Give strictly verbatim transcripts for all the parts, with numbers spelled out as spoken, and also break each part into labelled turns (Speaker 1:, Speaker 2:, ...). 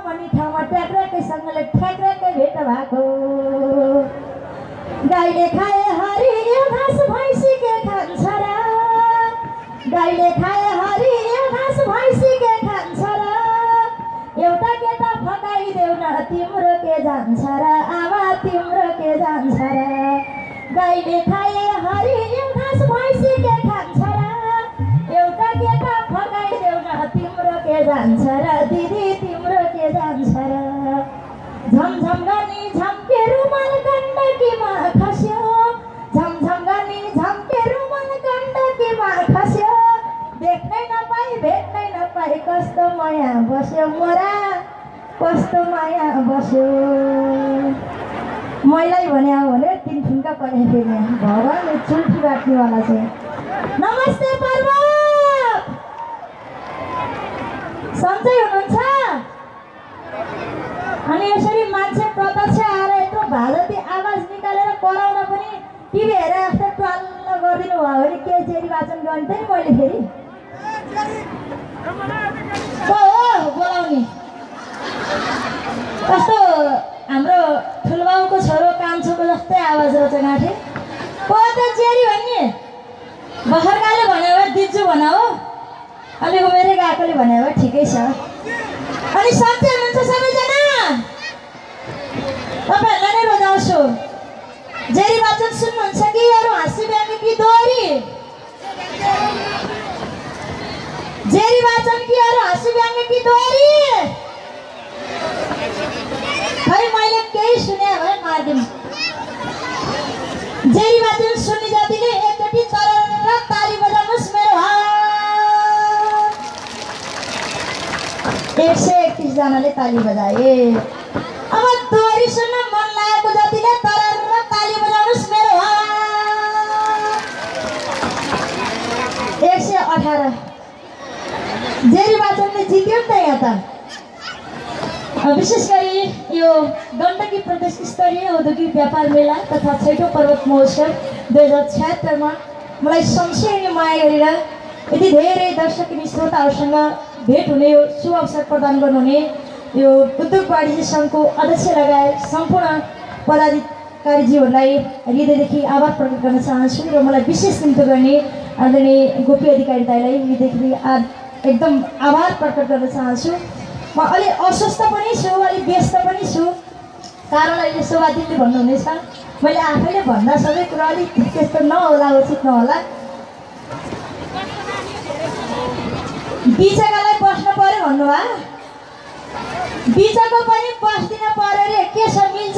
Speaker 1: भन्ने ठाउँमा ट्याक्राकैसँगले ठ्याक्राकै भेट भएको गाईले खाए हरियो घाँस भैँसी के खान्छ र गाईले खाए हरियो घाँस भैँसी के खान्छ र एउटा केटा फकाइदेऊ न तिम्रो के जान्छ र आमा तिम्रो के जान्छ र गाईले खाए हरियो घाँस भैँसी के खान्छ र एउटा केटा फकाइदेऊ न तिम्रो के जान्छ र दिदी तिम्रो के जान्छ र झमझम गर्ने झम्के रुमाल गण्डकीमा खस्यो झमझम गर्ने झम्के रुमाल गण्डकीमा खस्यो देख्नै नपाई भेट्नै नपाई कस्तो माया बस्यो मोरा कस्तो माया बस्यो मैलाई भने अब भने तिन ठुङ्का परे फेरि भगवान् चुल्ठी बाट्नेवाला चाहिँ नमस्ते पर्वत सन्चै हुनुहुन्छ अनि यसरी मान्छे प्रत्यक्ष आएर यत्रो भाजती आवाज निकालेर कराउन पनि टिभी हेरेर जस्तो ट्वाल्ल गरिदिनु भयो भने के चेरी वाचन गर्ने थिएँ मैले फेरि को हो बोलाउने कस्तो हाम्रो ठुलबाउको छोरो कान्छोको जस्तै आवाज रहेछ गाँठे को त चेरी भन्ने बखरकाले भन्यो भए दिन्छु भन हो अलिक उमेरै गएकोले भन्यो भए ठिकै छ अनि सन्चै हुनुहुन्छ सबैजना तपाईँहरूलाई नै बजाउँछु जेरी वाचन सुन्नुहुन्छ कि अरू हाँसी व्यङ्ग्य कि दोहोरी जेरी वाचन कि अरू हाँसी व्यङ्ग्य कि दोहोरी खै मैले केही सुने भए मारिदिउँ जेरी वाचन सुन्ने जातिले एकचोटि तरर ताली बजाउनुहोस् मेरो एक सय एकतिस जनाले ताली बजाए अब दोहोरी सुन्न मन लागेको जतिले तरर ताली बजाउनुहोस् मेरो एक सय अठार जेरी वाचनले जित्यो नि त यहाँ त विशेष गरी यो गण्डकी प्रदेश स्तरीय औद्योगिक व्यापार मेला तथा छैटौँ पर्वत महोत्सव दुई हजार छयत्तरमा मलाई संशय माया गरेर यति धेरै दर्शक अनि श्रोताहरूसँग भेट हुने यो शुभ अवसर प्रदान गर्नुहुने यो उद्योग वाणिज्य सङ्घको अध्यक्ष लगायत सम्पूर्ण पदाधिकारीज्यूहरूलाई हृदयदेखि आभार प्रकट गर्न चाहन्छु र मलाई विशेष निम्तो गर्ने आदरणीय गोपी अधिकारी दाइलाई हृदयदेखि एकदम आभार प्रकट गर्न चाहन्छु म अलि अस्वस्थ पनि छु अलि व्यस्त पनि छु कारण अहिले शोभादिदीले भन्नुहुनेछ मैले आफैले भन्दा सबै कुरा अलिक त्यस्तो नहोला उचित नहोला बिचकालाई बस्नु पर्यो भन्नुभयो बिचको पनि बस्दिन पर्यो अरे के छ मिल्छ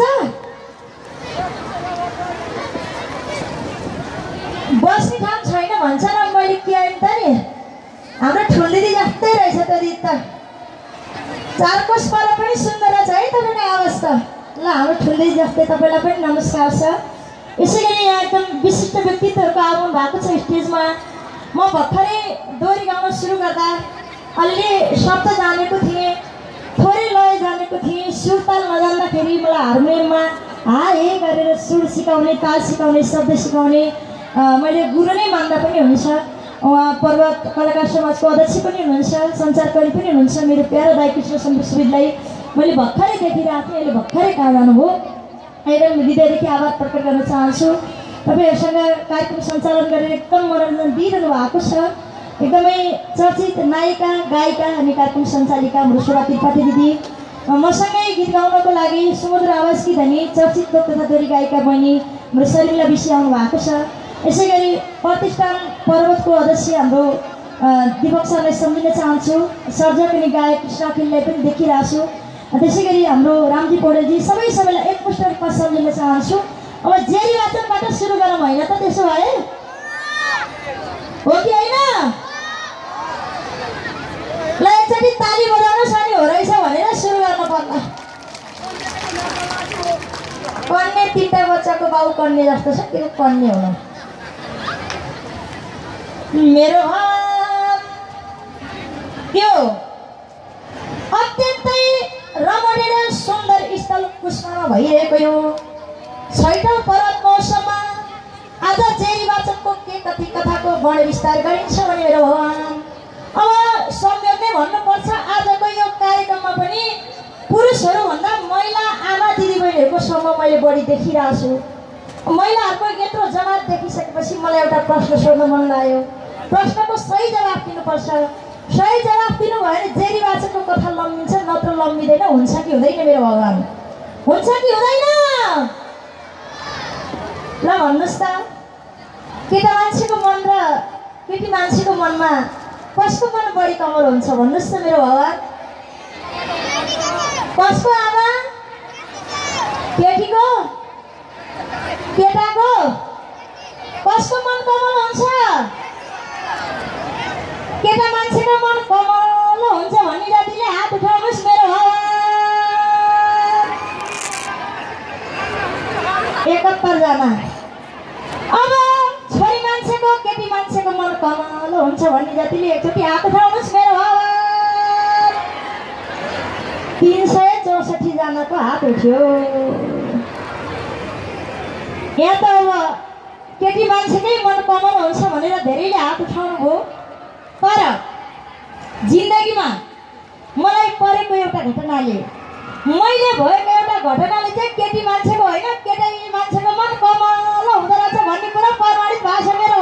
Speaker 1: बस्ने ठाउँ छैन भन्छ र मैले के आएँ त नि हाम्रो ठुल्दिदी जस्तै रहेछ त दिदी त चार कोस पर पनि सुन्दर छ है तपाईँको आवाज त ल हाम्रो ठुल्दिदी जस्तै तपाईँलाई पनि नमस्कार छ यसै गरी यहाँ एकदम विशिष्ट व्यक्तित्वहरूको आगमन भएको छ स्टेजमा म भर्खरै दोहोरी गाउन सुरु गर्दा अलि शब्द जानेको थिएँ थोरै लय जानेको थिएँ सुरताल नजान्दाखेरि मलाई हार्मोनियममा हा हे गरेर सुर सिकाउने ताल सिकाउने शब्द सिकाउने मैले गुरु नै मान्दा पनि हुन्छ उहाँ पर्वत कलाकार समाजको अध्यक्ष पनि हुनुहुन्छ सञ्चारकर्मी पनि हुनुहुन्छ मेरो प्यारो दाइ कृष्ण शम्भु सुवेदलाई मैले भर्खरै देखिरहेको थिएँ अहिले भर्खरै कहाँ जानुभयो एकदम हृदयदेखि आभार प्रकट गर्न चाहन्छु तपाईँहरूसँग कार्यक्रम सञ्चालन गरेर एकदम मनोरञ्जन दिइरहनु भएको छ एकदमै चर्चित नायिका गायिका अनि कार्यक्रम सञ्चालिका हाम्रो शोभा त्रिपाठी दिदी मसँगै गीत गाउनको लागि सुमधुर आवाजकी धनी चर्चित लोक तथा दोहोरी गायिका बहिनी हाम्रो शर्मिला विषय आउनु भएको छ यसै गरी प्रतिष्ठान पर्वतको अध्यक्ष हाम्रो दिपक सरलाई सम्झिन चाहन्छु सर्जक अनि गायक कृष्ण अखिललाई पनि देखिरहेको छु त्यसै गरी हाम्रो रामजी पौडेलजी सबै सबैलाई एकमुष्ट रूपमा सम्झिन चाहन्छु अब जेरी वाचनबाट सुरु गरौँ होइन त त्यसो भए हो कि होइन ल एकचोटि ताली बजाउनुहोस् अनि हो रहेछ भनेर सुरु गर्नु पर्ला कन्या तिनवटा बच्चाको बाउ कन्या जस्तो छ के कन्या हुनु मेरो त्यो अत्यन्तै रमणीय सुन्दर स्थल कुस्मामा भइरहेको यो छैटौँ पर्वत महोत्सवमा आज जेरी वाचनको के कति कथाको वर्ण विस्तार गरिन्छ भने मेरो भगवान अब संयोग नै भन्नुपर्छ आजको यो कार्यक्रममा पनि पुरुषहरूभन्दा महिला आमा दिदीबहिनीहरूको समूह मैले बढी देखिरहेको छु। महिलाहरूको यत्रो जवाब देखिसकेपछि मलाई एउटा प्रश्न सोध्न मन लाग्यो। प्रश्नको सही जवाफ दिनुपर्छ। सही जवाफ दिनु भयो भने जेरी बाचको कथा लम्बिन्छ, नत्र लम्बिँदैन। हुन्छ कि हुँदैन मेरो भगवान्? हुन्छ कि हुँदैन? ल भन्नुहोस् त, केटा मान्छेको मन र केटी मान्छेको मनमा कसको मन बढी कमल हुन्छ? भन्नुहोस् त मेरो भगवान्। कसको आमा? केटीको? केटाको? कसको मन कमल हुन्छ? केटा मान्छेको मन कमल हुन्छ भन्ने जातिले हात उठाउनुहोस् मेरो भगवान्। एकहत्तर जना। अब छोरी मान्छेको केटी मान्छेको मन कमल हुन्छ भन्ने जातिले एकचोटि हात उठाउनुहोस् मेरो भगवान्। तीन सय चौसठी जनाको हात उठ्यो। यहाँ त अब केटी मान्छेकै मन कमल हुन्छ भनेर धेरैले हात उठाउनु भयो। तर जिन्दगीमा मलाई परेको एउटा घटनाले, मैले भएको एउटा घटनाले चाहिँ केटी मान्छेको होइन केटी मान्छेको मन कमल हुँदो रहेछ भन्ने कुरा प्रमाणित भएको छ मेरो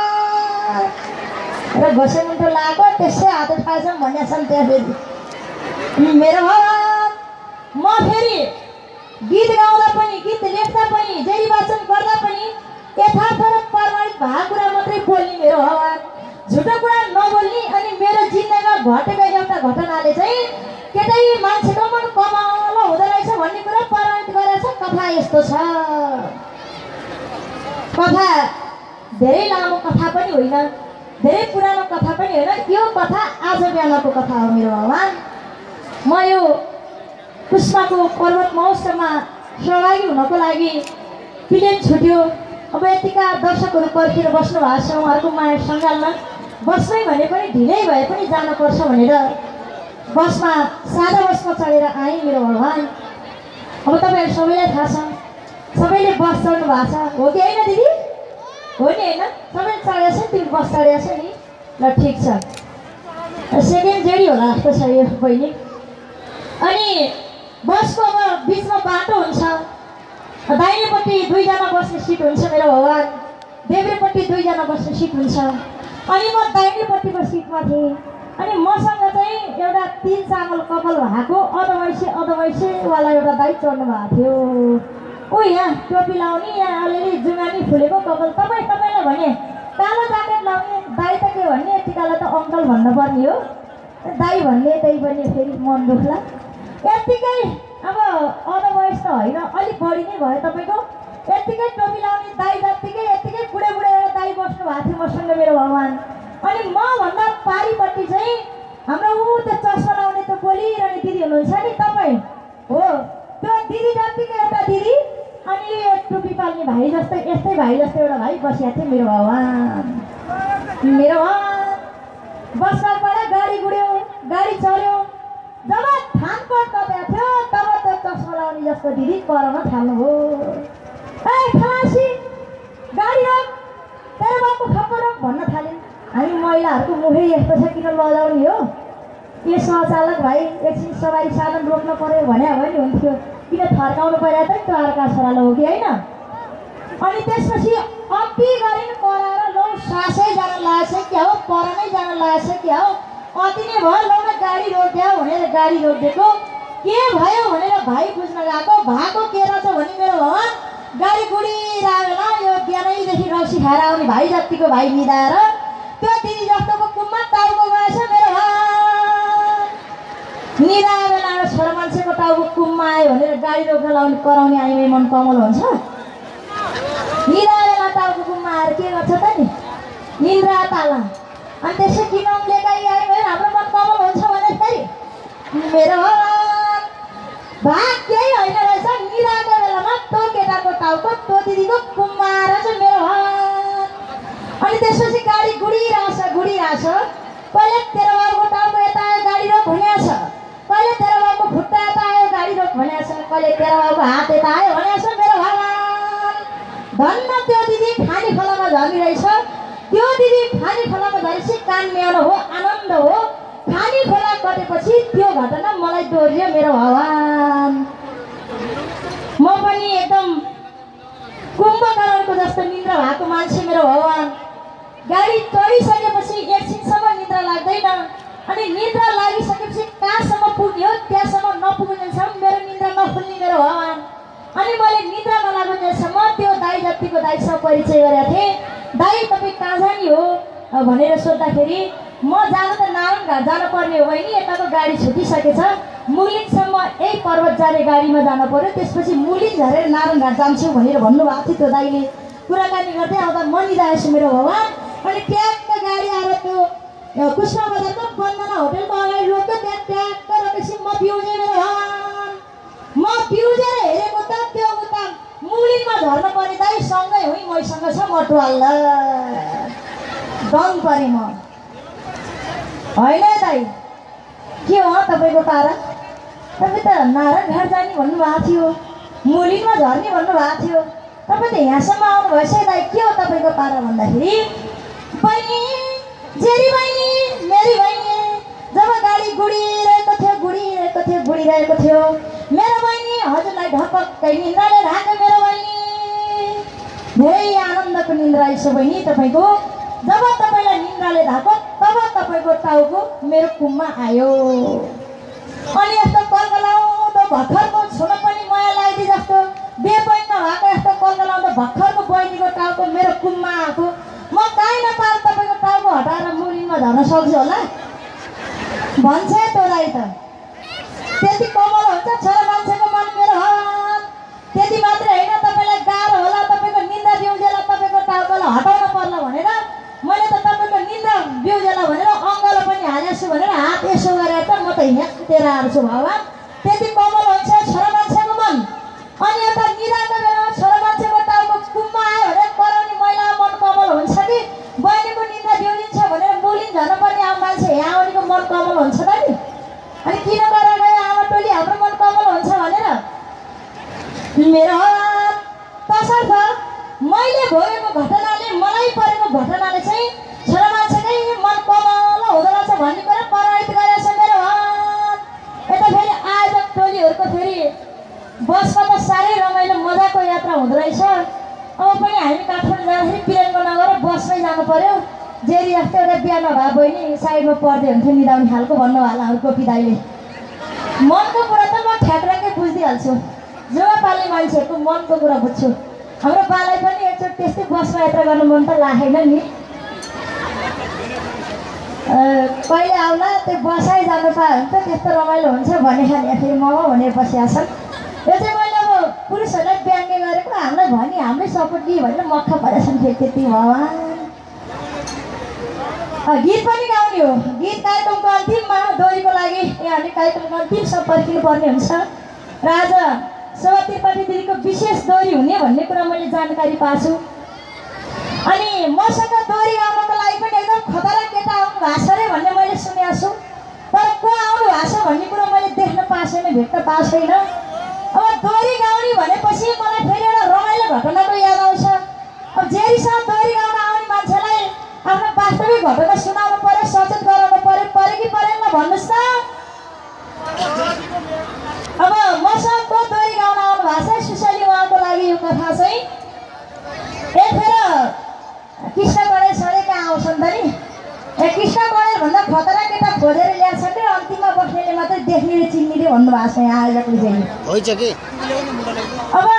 Speaker 1: र घोसेमुन्टो लगाएको त्यसै हात उठाएछौँ भन्ने छन्। त्यहाँ फेरि मेरो भगवान्, म फेरि गीत गाउँदा पनि गीत लेख्दा पनि जेरी वाचन गर्दा पनि यथार्थ र प्रमाणित भएको कुरा मात्रै बोल्ने मेरो भगवान्, झुटो कुरा नबोल्ने। अनि मेरो जिन्दगीमा घटेको एउटा घटनाले चाहिँ केटै मान्छेको मन कमल हुँदो रहेछ भन्ने कुरा प्रमाणित गरेछ। कथा यस्तो छ। कथा धेरै लामो कथा पनि होइन, धेरै पुरानो कथा पनि होइन। यो कथा आज बिहानको कथा हो मेरो भगवान्। म यो पुष्पाको पर्वत महोत्सवमा सहभागी हुनको लागि प्लेन छुट्यो। अब यतिका दर्शकहरू पर्खेर बस्नु भएको छ, उहाँहरूको माया सङ्गालमा बस्नै भने पनि ढिलै भए पनि जानुपर्छ भनेर बसमा सादा बसमा चढेर आएँ मेरो भगवान्। अब तपाईँहरू सबैलाई थाहा छ, सबैले बस चढ्नु भएको छ हो कि होइन दिदी? हो नि होइन? सबैले चढेको छ, तिमी बस चढेको छ नि? ल ठिक छ, सेकेन्ड जेडी होला जस्तो छ यो बहिनी। अनि बसको अब बिचमा बाटो हुन्छ, दाहिनेपट्टि दुईजना बस्ने सिट हुन्छ मेरो भगवान्, देब्रेपट्टि दुईजना बस्ने सिट हुन्छ। अनि म दाहिनेपट्टिको सिटमा थिएँ। अनि मसँग चाहिँ एउटा तिन चामल कपाल भएको अधवैसे अधवैसेवाला एउटा दाइ चढ्नु भएको थियो। ओ यहाँ टोपी लाउने, यहाँ अलिअलि जुङ्गानी फुलेको कपाल। तपाईँ तपाईँलाई भने कालो ज्याकेट लाउने दाइ त के भन्ने, यतिकालाई त अङ्कल भन्नुपर्ने हो। दाइ भन्ने त्यही पनि फेरि मन दुख्ला। यत्तिकै अब अधवयस त होइन, अलिक बढी नै भयो तपाईँको। यत्तिकै टोपी लाउने दाइ जत्तिकै यत्तिकै बुढे बुढे एउटा दाइ बस्नु भएको थियो मसँग मेरो भगवान्। अनि मभन्दा पारिपट्टि चाहिँ हाम्रो ऊ त्यो चस्मा लाउने त्यो बोलिरहने दिदी हुनुहुन्छ नि, तपाईँ हो त्यो दिदी जत्तिकै एउटा दिदी। अनि यो टोपी पाल्ने भाइ जस्तै यस्तै भाइ जस्तै एउटा भाइ बसिएको थियो मेरो भगवान्। मेरो भगवान् बसबाट गाडी गुड्यो, गाडी चल्यो। जब थानकोट तपाईँ थियो तब त्यो चस्मा लाउने जस्तो दिदी कराउन थाल्नुभयो। ए खलासी गाडी रोक, तेरो बाबुको खप्पर रोक भन्न थाल्यो। हामी महिलाहरूको मुखै यस्तो छ, किन लजाउने हो? के सहचालक भाइ एकछिन सवारी साधन रोक्न पर्यो भने हो नि हुन्थ्यो, किन थर्काउनु परिरहेको त नि? त्यो अर्का छोराले हो कि होइन? अनि त्यसपछि अति गरिन् कराएर लौ सासै जान लागेछ क्या हो, पर नै जान लागेछ क्या हो, अति नै भयो, लौ न गाडी रोक्यो भनेर गाडी रोकिदिएको। के भयो भनेर भाइ बुझ्न गएको, भएको के रहेछ भने मेरो भगवान् गाडी गुडिरहेको यो बिहानैदेखि रक्सी खाएर आउने भाइ जतिको भाइ मिलाएर त्यो दिदी जस्तोको कुममा टाउको गएछ मेरो भगवान्। निदाएर बेला छोरा मान्छेको टाउको कुममा आयो भनेर गाडी रोक्न लाउने कराउने आइमै मन कमल हुन्छ? निदाएर बेला टाउको कुममा आएर के गर्छ त नि? निन्द्रा ताला। अनि त्यसै किनौँ लेखाइ आयो भने हाम्रो मन कमल हुन्छ भने फेरि मेरो भगवान् भाग केही होइन रहेछ। निदाएको बेलामा त्यो केटाको टाउको त्यो दिदीको कुममा आएर चाहिँ मेरो भगवान्। अनि त्यसपछि गाडी गुडिरहेछ गुडिरहेछ। कहिले तेरो बाबुको टाउको यता आयो गाडी रोक भनेको छ, कहिले तेरो बाबुको खुट्टा यता आयो गाडी रोक भनेको छ, कहिले तेरो बाबुको हात यता आयो भनेको छ मेरो भगवान्। धन्न त्यो दिदी खाने खोलामा झरिरहेछ। त्यो दिदी खाने खोलामा झरेपछि कान न्यानो हो, आनन्द हो। खाली खोला कटेपछि त्यो घटना मलाई दोहोरियो मेरो भगवान। म पनि एकदम कुम्भकर्णको जस्तो निद्रा भएको मान्छे मेरो भगवान। गाडी चढिसकेपछि एकछिनसम्म निद्रा लाग्दैन अनि निद्रा लागिसकेपछि कहाँसम्म पुग्ने हो त्यहाँसम्म नपुग्नेसम्म मेरो निद्रा नखुल्ने मेरो भगवान। अनि मैले निद्रा नलाग्नेसम्म त्यो दाइ जतिको दाइसँग परिचय गरेको थिएँ। दाइ तपाईँ कहाँ जाने हो भनेर सोद्धाखेरि म जानु त नारायण घाट जानुपर्ने हो बहिनी, यताको गाडी छुटिसकेछ, मुलिनसम्म यही पर्वत जाने गाडीमा जानु पर्यो, त्यसपछि मुलिन झरेर नारायण घाट जान्छु भनेर भन्नुभएको थियो त्यो दाइले। कुराकानी गर्दै आउँदा म निधाएछु मेरो भगवान। अनि ट्याक्क गाडी आएर त्यो कुष्मा बजारको वन्दना होटलको अगाडि रोक्यो। त्यहाँ ट्याक्क रोकेपछि म पिउजेँ मेरो भगवान। म पिउजेर हेरेको त त्यो उता मुलिनमा झर्न पर्ने दाइ सँगै हुँ, मैसँग छ म टुवाल्ल दङ परेँ म। होइन दाइ के हो तपाईँको पारा? तपाईँ त नारायण घाट जाने भन्नुभएको थियो, मुलिनमा झर्ने भन्नुभएको थियो, तपाईँ त यहाँसम्म आउनुभएछ दाइ, के हो तपाईँको पारा भन्दाखेरि बहिनी जेरी बहिनी मेरी बहिनी जब गाडी गुडिरहेको थियो गुडिरहेको थियो गुडिरहेको थियो मेरो बहिनी हजुरलाई ढपक्कै निन्द्राले ढाक्यो मेरो बहिनी। धेरै आनन्दको निन्द्रा रहेछ बहिनी तपाईँको। जब तपाईँलाई निन्द्राले ढाक्यो तब तपाईँको टाउको मेरो कुममा आयो। अनि यस्तो कलकलाउँदो भर्खरको छुन पनि माया लाग्दै जस्तो बेबैन नभएको यस्तो कलकलाउँदो भर्खरको बहिनीको टाउको मेरो कुममा आएको। म काहीँ नपाएर तपाईँको टाउको हटाएर मुलिनमा झर्न सक्छु होला भन्छ त्यो दाइ त। त्यति कोमल हुन्छ छोरा मान्छेको मन मेरो भगवान। त्यति मात्रै होइन, तपाईँलाई गाह्रो होला, तपाईँको निन्द्रा बिउजेला तपाईँको टाउकोलाई हटाउन पर्ला भनेर मैले त तपाईँको निन्द्रा बिउजेला भनेर अङ्गलो पनि हालेको छु भनेर हात यसो गरेर त म त हेतेर आएको छु भगवान। त्यति कोमल हुन्छ छोरा मान्छेको मन। अनि एउटा निराको बेलामा छोरा मान्छेको टाउको कुममा आयो भने कराउने महिला मन कोमल हुन्छ कि बहिनीको निन्द्रा बिउजिन्छ भनेर मुलिन झर्न पर्ने आमा मान्छे यहाँ आउनेको मन कोमल हुन्छ त नि। अनि किन गरेर गयो आमा टोली हाम्रो मन कोमल हुन्छ भनेर मेरो तसर्थ मैले भोगेको घटनाले मलाई परेको घटनाले चाहिँ छोरा मान्छेकै मन कोमल हुँदो रहेछ भन्ने कुरा प्रभावित गरेछ मेरो भगवान। यता फेरि आयोजक टोलीहरूको फेरि बसमा त साह्रै रमाइलो मजाको यात्रा हुँदो रहेछ। अब पनि हामी काठमाडौँ जाँदाखेरि पिरेनको नगरेर बसमै जानु पर्यो। जेरी जस्तो एउटा बिहा नभए बहिनी साइडमा पर्दै हुन्थ्यो निदाउने खालको भन्नुभयो हाम्रो कोपी दाइले। मनको कुरा त म ठ्याक्राकै बुझिदिइहाल्छु, जुवापाली मान्छेहरूको मनको कुरा बुझ्छु। हाम्रो बालाई पनि एकचोटि त्यस्तै बसमा यात्रा गर्नु मन त लागेन नि, कहिले आउला त्यो बसै जानु पायो भने त त्यस्तो रमाइलो हुन्छ भने खाने फेरि म भनेर बसिया छन्। यो चाहिँ मैले अब पुरुषहरूलाई व्यङ्ग्य गरेको हामीलाई भने हाम्रै सपोर्ट दियो भनेर मक्ख परेछन् फेरि त्यति भगवान। गीत पनि गाउने हो, गीत कार्यक्रमको अन्तिममा दोहोरीको लागि यहाँले कार्यक्रमको अन्तिमसम्म पर्खिनु पर्ने हुन्छ र आज शोभा त्रिपाठी दिदीको विशेष दोहोरी हुने भन्ने कुरा मैले जानकारी पाएको छु। अनि मसँग दोहोरी गाउनको लागि पनि एकदम खतरा केटा आउनु भएको छ अरे भन्ने मैले सुनेको छु, तर को आउनु भएको छ भन्ने कुरो मैले देख्न पाएको छैन, भेट्न पाएको छैन। अब दोहोरी गाउने भनेपछि मलाई फेरि एउटा रमाइलो घटनाको याद आउँछ। अब जेरीसँग दोहोरी गाउन आउने मान्छेलाई आफ्नो वास्तविक घटना सुनाउनु पर्यो, सचेत गराउनु पर्यो, पऱ्यो कि परेन भन्नुहोस् त। अब मसँग को दोहोरी गाउन आउनु भएको छ सुशाली उहाँको लागि यो कथा चाहिँ यतिखेर कृष्ण गणेश सधैँ कहाँ आउँछन् त नि। ए कृष्ण गणेश भन्दा खतरा केटा खोजेर ल्याएको छ कि अन्तिममा बस्नेले मात्रै देख्ने र चिन्ने रे भन्नुभएको छ यहाँ आयोजकले फेरि
Speaker 2: होइन कि।
Speaker 1: अब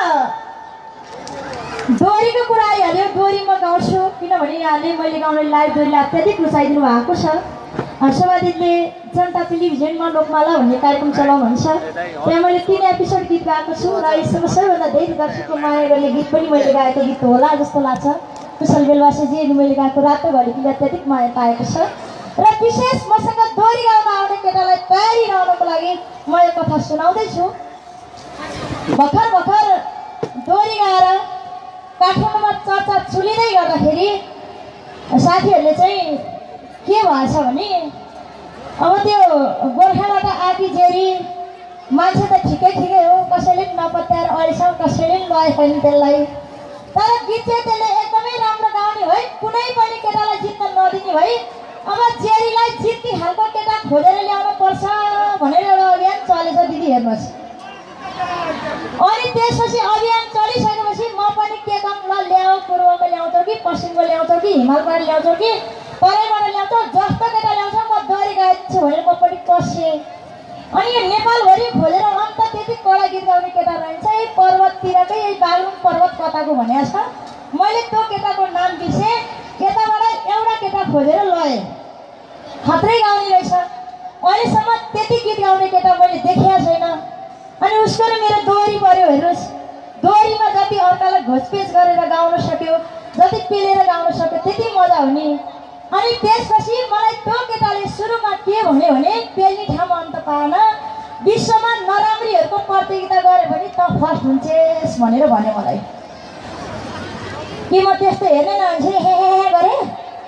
Speaker 1: दोहोरीको कुरा आइहाल्यो, दोहोरी म गाउँछु किनभने यहाँले मैले गाउने लाइभ दोहोरीलाई अत्याधिक रुचाइदिनु भएको छ। शोभा दिदीले जनता टेलिभिजनमा लोकमाला भन्ने कार्यक्रम चलाउनुहुन्छ, त्यहाँ मैले तिन एपिसोड गीत गाएको छु र यसमा सबैभन्दा धेरै दर्शकको माया गर्ने गीत पनि मैले गाएको गीत होला जस्तो लाग्छ। कुशल बेलवासीजी मैले गाएको रातो घडीले अत्याधिक माया पाएको छ र विशेष मसँग दोहोरी गाउन आउने केटालाई तयारी गाउनको लागि म यो कथा सुनाउँदैछु। भर्खर भर्खर दोहोरी गाएर काठमाडौँमा चर्चा चुलिँदै गर्दाखेरि साथीहरूले चाहिँ के भएछ भने अब त्यो गोर्खाबाट आकी जेरी मान्छे त ठिकै ठिकै हो, कसैले पनि नपत्याएर अहिलेसम्म कसैले पनि लगेको छैन त्यसलाई, तर गीत चाहिँ त्यसले एकदमै राम्रो गाउने है, कुनै पनि केटालाई जित्न नदिने है। अब चेरीलाई जित्ती खालको केटा खोजेर ल्याउनु पर्छ भनेर एउटा अभियान चलेछ दिदी हेर्नुहोस्। अनि त्यसपछि अभियान चलिसकेपछि म पनि के गर्नु ल ल्याऊ पूर्वको ल्याउँछौ कि पश्चिमको ल्याउँछौ कि हिमालबाट ल्याउँछौ कि तराईबाट ल्याउँछौ जस्तो केटा ल्याउँछ म डरी गएको छु भनेर म पनि पसेँ। अनि यो नेपालभरि खोजेर अन्त त्यति कडा गीत गाउने केटा रहन्छ यही पर्वततिरकै यही बागलुङ पर्वत कताको भनेको छ। मैले त्यो केटाको नाम बिर्सेँ। यताबाट एउटा केटा खोजेर लगेँ खत्रै गाउने रहेछ। अहिलेसम्म त्यति गीत गाउने केटा मैले देखेको छैन। अनि उसको र मेरो दोहोरी पऱ्यो हेर्नुहोस्। दोहोरीमा जति अर्कालाई घोचपेच गरेर गाउन सक्यो जति पेलेर गाउन सक्यो त्यति मजा हुने। अनि त्यसपछि मलाई त्यो केटाले सुरुमा के भन्यो भने पेल्ने ठाउँमा अन्त पाएन विश्वमा नराम्रीहरूको प्रतियोगिता गऱ्यो भने त फर्स्ट हुन्छेस् भनेर भन्यो मलाई। कि म त्यस्तो हेर्ने नहुन्छु हे हे हे गरेँ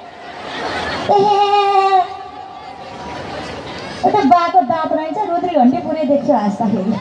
Speaker 1: एउटा बाको दाँत रहेछ रुद्री घन्टी पुरै देख्छु हाँस्दाखेरि।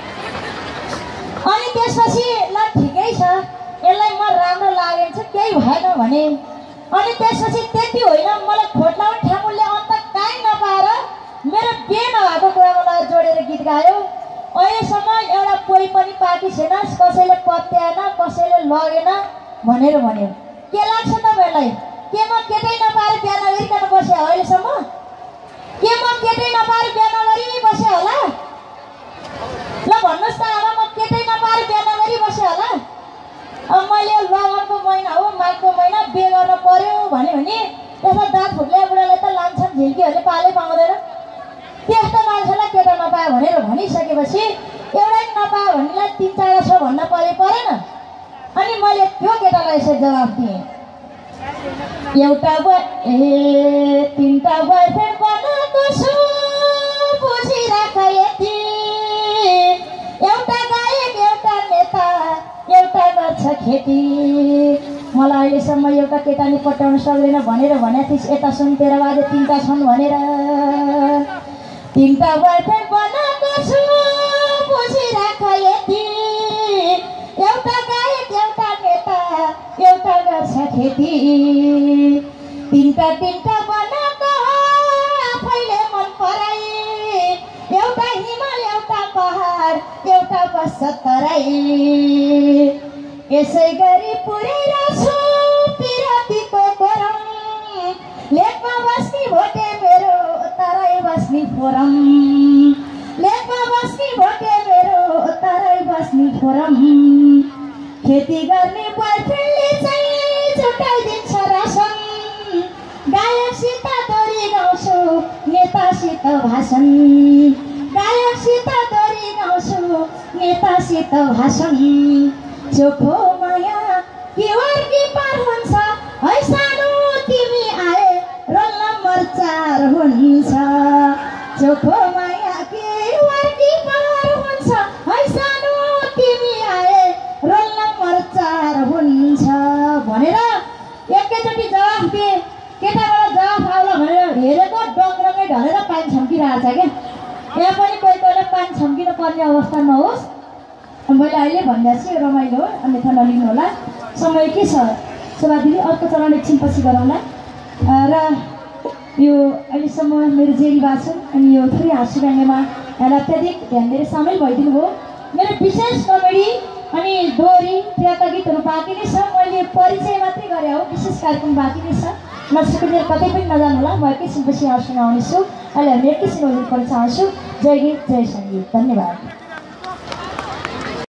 Speaker 1: अनि त्यसपछि ल ठिकै छ यसलाई म राम्रो लागेको छु केही भएन भने। अनि त्यसपछि त्यति होइन मलाई खोटलाउने ठ्यामुलले अन्त काहीँ नपाएर मेरो बे नभएको कुरामा मलाई जोडेर गीत गायो। अहिलेसम्म एउटा कोही पनि पाकी छैन कसैले पत्याएन कसैले लगेन भनेर भन्यो। के लाग्छ तपाईँहरूलाई के म केटै नपाएर बिहा नगरिकन बसेँ अहिलेसम्म? के म केटै नपाएर बिहा नगरी बसेँ होला? ल भन्नुहोस् त अब म केटै नपाएर बिहा नगरी बसेँ होला? अब मैले लगनको महिना हो माघको महिना बिहे गर्न पर्यो भन्यो भने त्यसमा दाँत फुट्ले बुढालाई त लान्छन् झिल्कीहरूले पालै पाउँदैन। त्यस्तो मान्छेलाई केटा नपायो भनेर भनिसकेपछि एउटै नपायो भनेलाई तिन चारवटा छ भन्न परे परेन। अनि मैले त्यो केटालाई यसरी जवाफ दिएँ एउटा ए तिनवटा बोयफ्रेन्ड बनाएको छु बुझिराख यति एउटा गायक एउटा नेता एउटा गर्छ खेती। मलाई अहिलेसम्म एउटा केटा नि पटाउन सक्दैन भनेर भनेको थिइस् यता सुन तेरो बाजे तिनवटा छन् भनेर। तिनवटा बोयफ्रेन्ड बनाएको छु बुझिराख यति एउटा गायक एउटा नेता एउटा गर्छ खेती। तिनवटा तिनवटा बनाएको आफैले मन पराई एउटा हिमाल एउटा पहाड एउटा बस्छ तराई। यसै गरी पुर्याइरहेछु पिरातीको कोरम लेखमा बस्ने भोटे मेरो तराई बस्ने फोरम लेखमा बस्ने भोटे मेरो तराई बस्ने फोरम। खेती गर्ने बोयफ्रेन्डले चाहिँ छुट्याइदिन्छ रासन गायकसित दोहोरी गाउँछु नेतासित भाषण गायकसित दोहोरी गाउँछु नेतासित भाषण। चोखो माया के वर्गी पार हुन्छ है सानो तिमी आए रोल नम्बर चार हुन्छ। चोखो माया के वर्गी पार हुन्छ है सानो तिमी आए रोल नम्बर चार हुन्छ भनेर एकैचोटि जवाफ दिए। केटाबाट जवाफ आउला भनेर हेरेको डङ्ग्रमै ढलेर पानी छम्किरहेको छ क्या। यहाँ पनि कोही कोहीलाई पानी छम्किनु पर्ने अवस्था नहोस्। मैले अहिले भनिदिएको छु रमाइलो हो अन्यथा नलिनु होला। समय के छ शोभा दिदी अर्को चरण एकछिन पछि गरौँला। र यो अहिलेसम्म मेरो जेरी बाछन् अनि यो थ्री हाँसु गानेमा यहाँलाई अत्याधिक ध्यान दिएर सामेल भइदिनु भयो। मेरो विशेष कमेडी अनि दोहोरी प्रियका गीतहरू बाँकी नै छ। मैले परिचय मात्रै गरेँ हो विशेष कार्यक्रम बाँकी नै छ। नसुकेर कतै पनि नजानु होला। म एकैछिनपछि यहाँहरूसँग आउनेछु। अहिले हामी एकैछिन ओरिन गर्न चाहन्छु। जय गीत जय सङ्गीत धन्यवाद।